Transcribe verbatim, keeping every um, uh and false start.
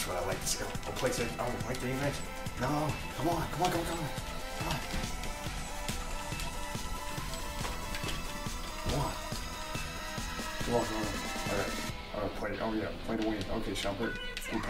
what I like to see. Oh, place it. Oh, right there, next. No, come on, come on, come on, come on. Come on. Come on. Come on, come on. Alright. Alright, play. Oh, yeah. Play the wing. Okay, Shumpert.